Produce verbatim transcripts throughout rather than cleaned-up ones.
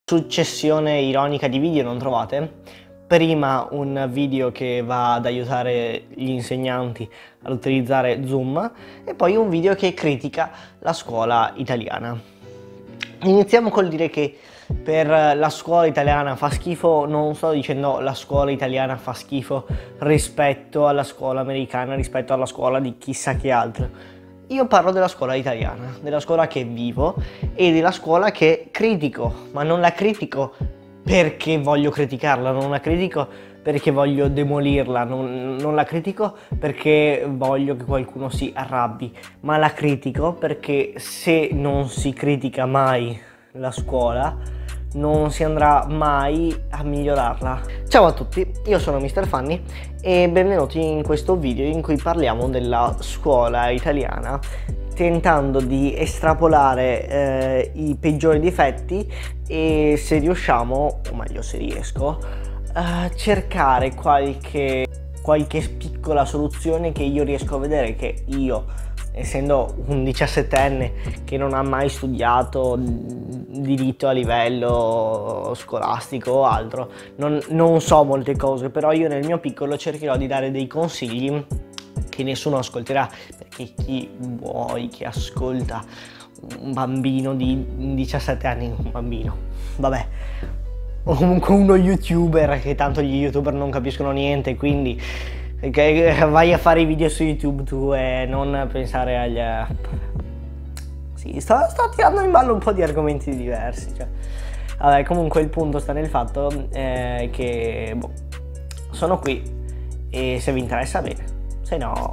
Successione ironica di video non trovate? Prima un video che va ad aiutare gli insegnanti ad utilizzare Zoom e poi un video che critica la scuola italiana. Iniziamo col dire che per la scuola italiana fa schifo, non sto dicendo la scuola italiana fa schifo rispetto alla scuola americana, rispetto alla scuola di chissà che altro. Io parlo della scuola italiana, della scuola che vivo e della scuola che critico, ma non la critico perché voglio criticarla, non la critico perché voglio demolirla, non, non la critico perché voglio che qualcuno si arrabbi, ma la critico perché se non si critica mai la scuola non si andrà mai a migliorarla. Ciao a tutti, io sono mister Fanny e benvenuti in questo video in cui parliamo della scuola italiana, tentando di estrapolare eh, i peggiori difetti e, se riusciamo, o meglio se riesco, eh, cercare qualche, qualche piccola soluzione che io riesco a vedere, che io, essendo un diciassettenne che non ha mai studiato diritto a livello scolastico o altro, non, non so molte cose, però io nel mio piccolo cercherò di dare dei consigli che nessuno ascolterà, perché chi vuoi che ascolta un bambino di diciassette anni, un bambino, vabbè, o comunque uno youtuber, che tanto gli youtuber non capiscono niente, quindi che vai a fare i video su YouTube tu e non pensare agli... Sì, sto, sto tirando in ballo un po' di argomenti diversi, cioè. Vabbè, comunque il punto sta nel fatto eh, che boh, sono qui e se vi interessa bene, se no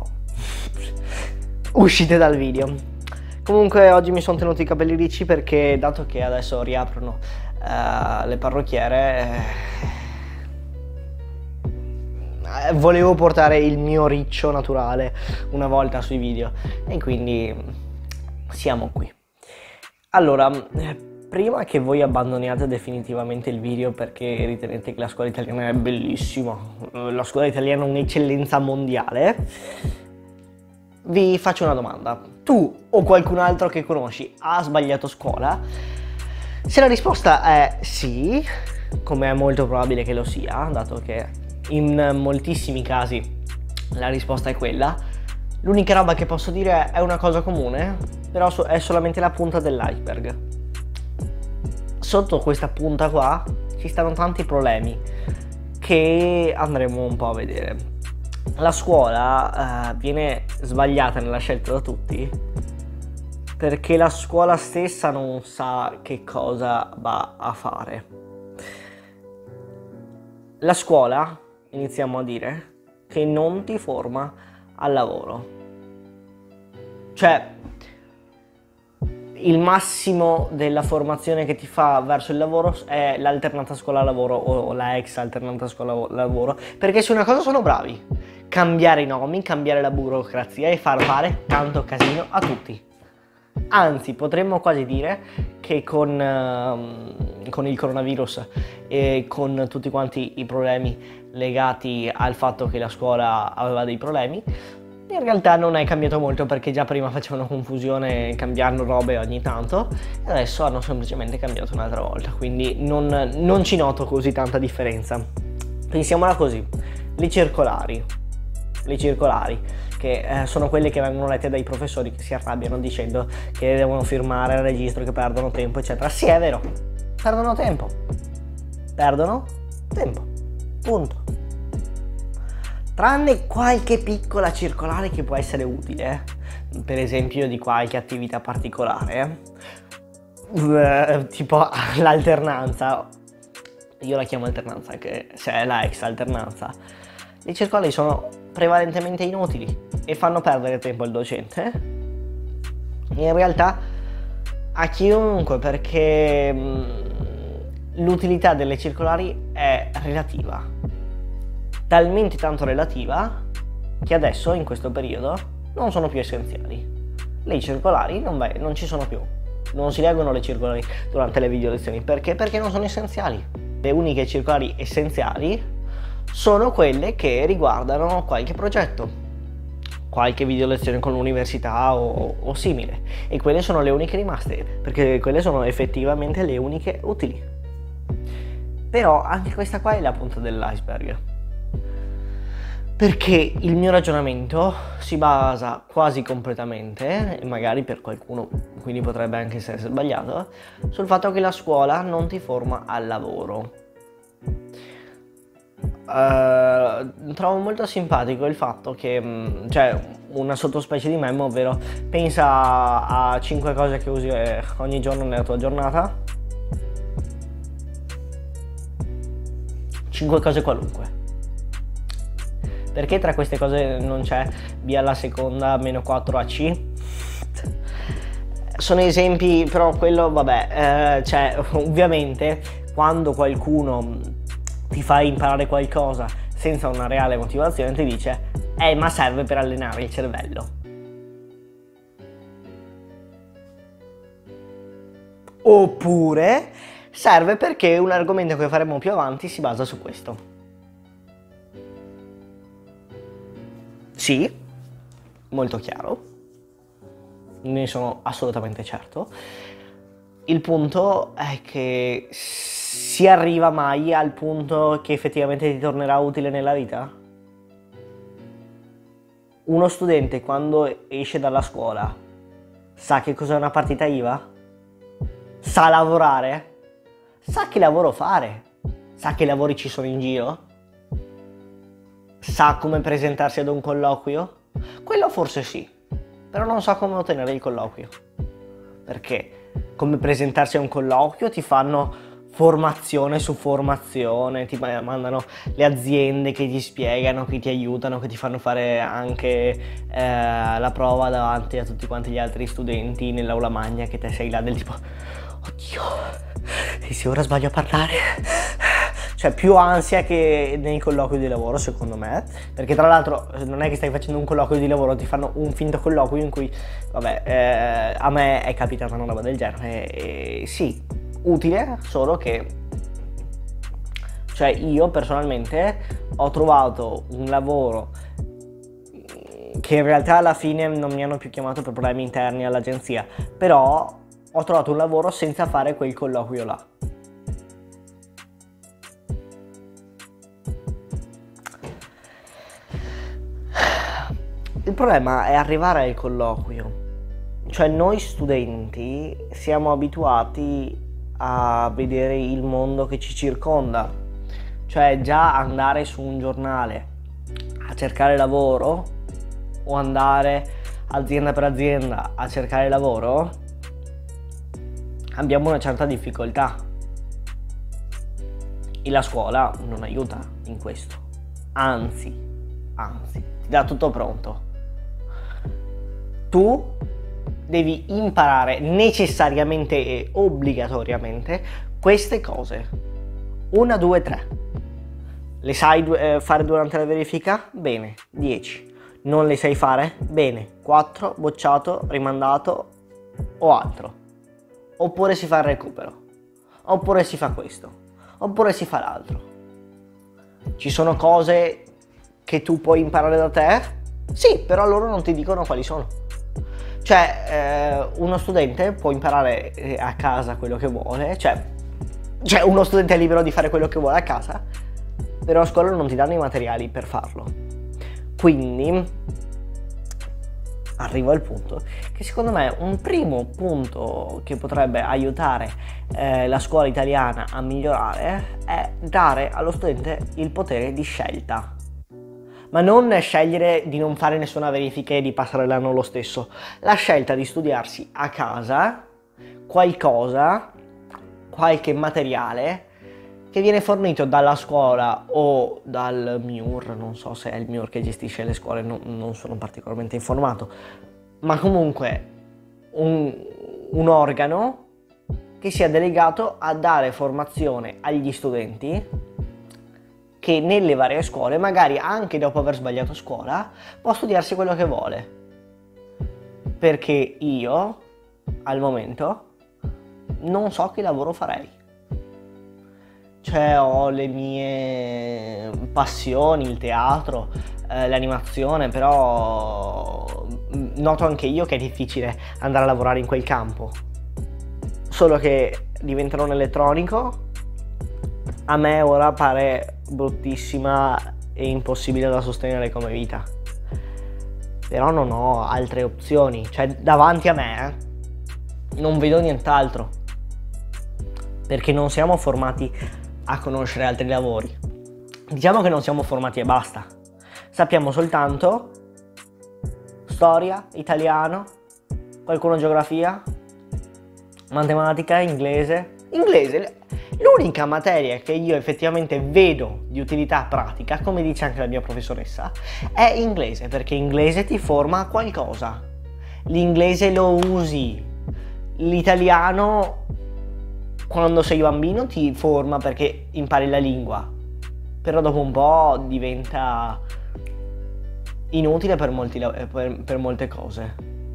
uscite dal video. Comunque oggi mi sono tenuto i capelli ricci perché, dato che adesso riaprono uh, le parrucchiere, eh, volevo portare il mio riccio naturale una volta sui video e quindi siamo qui. Allora, prima che voi abbandoniate definitivamente il video perché ritenete che la scuola italiana è bellissima, la scuola italiana è un'eccellenza mondiale, vi faccio una domanda. Tu o qualcun altro che conosci ha sbagliato scuola? Se la risposta è sì, come è molto probabile che lo sia, dato che in moltissimi casi la risposta è quella, l'unica roba che posso dire è una cosa comune, però è solamente la punta dell'iceberg. Sotto questa punta qua ci stanno tanti problemi che andremo un po' a vedere. La scuola uh, viene sbagliata nella scelta da tutti perché la scuola stessa non sa che cosa va a fare. La scuola, iniziamo a dire, che non ti forma al lavoro. Cioè, il massimo della formazione che ti fa verso il lavoro è l'alternanza scuola-lavoro o la ex alternanza scuola-lavoro, perché su una cosa sono bravi: cambiare i nomi, cambiare la burocrazia e far fare tanto casino a tutti. Anzi, potremmo quasi dire che con, uh, con il coronavirus e con tutti quanti i problemi legati al fatto che la scuola aveva dei problemi, in realtà non è cambiato molto, perché già prima facevano confusione cambiando robe ogni tanto e adesso hanno semplicemente cambiato un'altra volta, quindi non, non ci noto così tanta differenza. Pensiamola così: le circolari, le circolari che eh, sono quelle che vengono lette dai professori che si arrabbiano dicendo che devono firmare il registro, che perdono tempo eccetera. Sì, è vero, perdono tempo, perdono tempo, punto. Tranne qualche piccola circolare che può essere utile, per esempio di qualche attività particolare, eh, tipo l'alternanza, io la chiamo alternanza anche se è la ex alternanza. Le circolari sono prevalentemente inutili e fanno perdere tempo al docente, in realtà a chiunque, perché mh, l'utilità delle circolari è relativa. Talmente tanto relativa che adesso, in questo periodo, non sono più essenziali. Le circolari non, non ci sono più. Non si leggono le circolari durante le video lezioni. Perché? Perché non sono essenziali. Le uniche circolari essenziali sono quelle che riguardano qualche progetto, qualche video lezione con l'università o, o simile. E quelle sono le uniche rimaste, perché quelle sono effettivamente le uniche utili. Però anche questa qua è la punta dell'iceberg, perché il mio ragionamento si basa quasi completamente, e magari per qualcuno quindi potrebbe anche essere sbagliato, sul fatto che la scuola non ti forma al lavoro. Uh, trovo molto simpatico il fatto che, mh, cioè, una sottospecie di meme, ovvero pensa a cinque cose che usi ogni giorno nella tua giornata, cinque cose qualunque. Perché tra queste cose non c'è B alla seconda meno quattro A C? Sono esempi, però quello vabbè, eh, cioè ovviamente quando qualcuno ti fa imparare qualcosa senza una reale motivazione ti dice eh ma serve per allenare il cervello. Oppure serve perché un argomento che faremo più avanti si basa su questo. Sì, molto chiaro, ne sono assolutamente certo. Il punto è che si arriva mai al punto che effettivamente ti tornerà utile nella vita? Uno studente quando esce dalla scuola sa che cos'è una partita I V A? Sa lavorare? Sa che lavoro fare? Sa che lavori ci sono in giro? Sa come presentarsi ad un colloquio? Quello forse sì, però non sa come ottenere il colloquio. Perché come presentarsi a un colloquio ti fanno formazione su formazione, ti mandano le aziende che ti spiegano, che ti aiutano, che ti fanno fare anche eh, la prova davanti a tutti quanti gli altri studenti nell'aula magna, che te sei là del tipo oddio, e se ora sbaglio a parlare? Cioè più ansia che nei colloqui di lavoro, secondo me, perché tra l'altro non è che stai facendo un colloquio di lavoro, ti fanno un finto colloquio in cui, vabbè, eh, a me è capitata una roba del genere, e, e, sì, utile, solo che, cioè io personalmente ho trovato un lavoro che in realtà alla fine non mi hanno più chiamato per problemi interni all'agenzia, però ho trovato un lavoro senza fare quel colloquio là. Il problema è arrivare al colloquio, cioè noi studenti siamo abituati a vedere il mondo che ci circonda, cioè già andare su un giornale a cercare lavoro o andare azienda per azienda a cercare lavoro abbiamo una certa difficoltà e la scuola non aiuta in questo, anzi, anzi, ti dà tutto pronto. Tu devi imparare necessariamente e obbligatoriamente queste cose. Una, due, tre. Le sai eh, fare durante la verifica? Bene, dieci. Non le sai fare? Bene, quattro, bocciato, rimandato o altro. Oppure si fa il recupero. Oppure si fa questo. Oppure si fa l'altro. Ci sono cose che tu puoi imparare da te? Sì, però loro non ti dicono quali sono. Cioè, eh, uno studente può imparare a casa quello che vuole, cioè, cioè uno studente è libero di fare quello che vuole a casa, però a scuola non ti danno i materiali per farlo. Quindi arrivo al punto che secondo me un primo punto che potrebbe aiutare eh, la scuola italiana a migliorare è dare allo studente il potere di scelta. Ma non scegliere di non fare nessuna verifica e di passare l'anno lo stesso. La scelta di studiarsi a casa qualcosa, qualche materiale che viene fornito dalla scuola o dal M I U R, non so se è il M I U R che gestisce le scuole, no, non sono particolarmente informato, ma comunque un, un organo che sia delegato a dare formazione agli studenti che nelle varie scuole, magari anche dopo aver sbagliato scuola, può studiarsi quello che vuole. Perché io, al momento, non so che lavoro farei. Cioè, ho le mie passioni, il teatro, eh, l'animazione, però noto anche io che è difficile andare a lavorare in quel campo. Solo che diventerò un elettronico a me ora pare bruttissima e impossibile da sostenere come vita. Però non ho altre opzioni, cioè davanti a me eh, non vedo nient'altro, perché non siamo formati a conoscere altri lavori. Diciamo che non siamo formati e basta. Sappiamo soltanto storia, italiano, qualcuno geografia, matematica, inglese. Inglese, l'unica materia che io effettivamente vedo di utilità pratica, come dice anche la mia professoressa, è inglese, perché inglese ti forma a qualcosa. L'inglese lo usi. L'italiano, quando sei bambino, ti forma perché impari la lingua, però dopo un po' diventa inutile per, molti, per, per molte cose.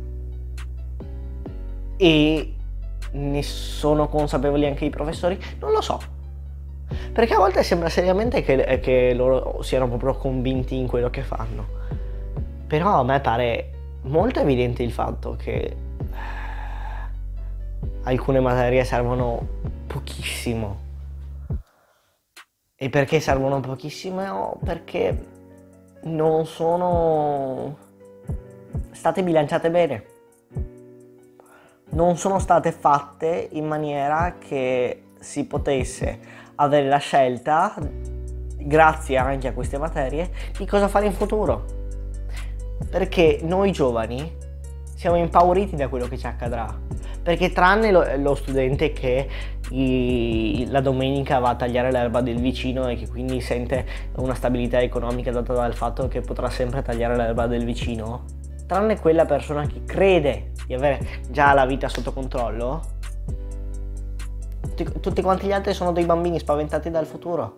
E ne sono consapevoli anche i professori? Non lo so, perché a volte sembra seriamente che, che loro siano proprio convinti in quello che fanno, però a me pare molto evidente il fatto che alcune materie servono pochissimo. E perché servono pochissimo? Perché non sono state bilanciate bene. Non sono state fatte in maniera che si potesse avere la scelta, grazie anche a queste materie, di cosa fare in futuro. Perché noi giovani siamo impauriti da quello che ci accadrà. Perché tranne lo, lo studente che i, la domenica va a tagliare l'erba del vicino e che quindi sente una stabilità economica data dal fatto che potrà sempre tagliare l'erba del vicino, tranne quella persona che crede di avere già la vita sotto controllo, tutti, tutti quanti gli altri sono dei bambini spaventati dal futuro.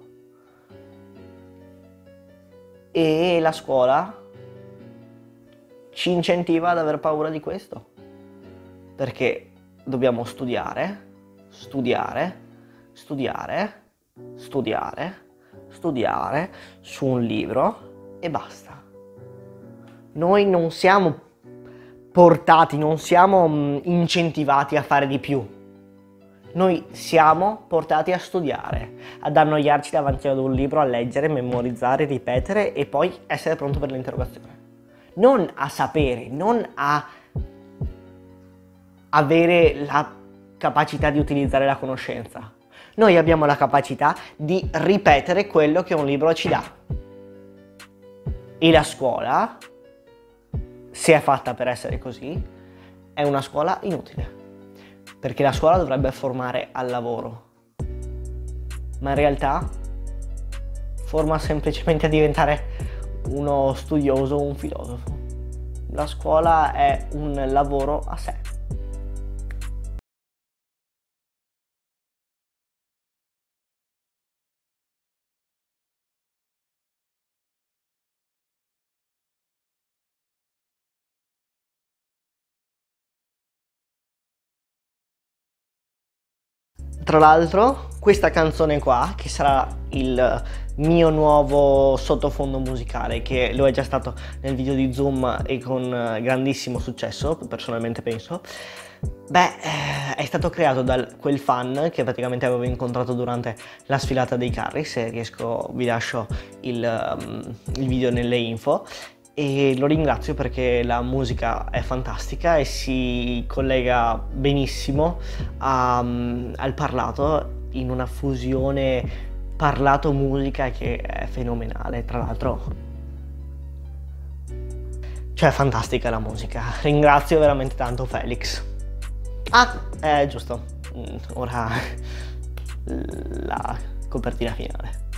E la scuola ci incentiva ad aver paura di questo, perché dobbiamo studiare, studiare, studiare, studiare, studiare su un libro e basta. Noi non siamo portati, non siamo incentivati a fare di più. Noi siamo portati a studiare, ad annoiarci davanti ad un libro, a leggere, memorizzare, ripetere e poi essere pronto per l'interrogazione. Non a sapere, non a avere la capacità di utilizzare la conoscenza. Noi abbiamo la capacità di ripetere quello che un libro ci dà. E la scuola, se è fatta per essere così, è una scuola inutile. Perché la scuola dovrebbe formare al lavoro. Ma in realtà forma semplicemente a diventare uno studioso o un filosofo. La scuola è un lavoro a sé. Tra l'altro, questa canzone qua, che sarà il mio nuovo sottofondo musicale, che lo è già stato nel video di Zoom e con grandissimo successo, personalmente penso, beh, è stato creato da quel fan che praticamente avevo incontrato durante la sfilata dei carri. Se riesco vi lascio il, um, il video nelle info. E lo ringrazio perché la musica è fantastica e si collega benissimo a, um, al parlato, in una fusione parlato-musica che è fenomenale. Tra l'altro, cioè, è fantastica la musica. Ringrazio veramente tanto Felix. Ah, eh, giusto, ora la copertina finale.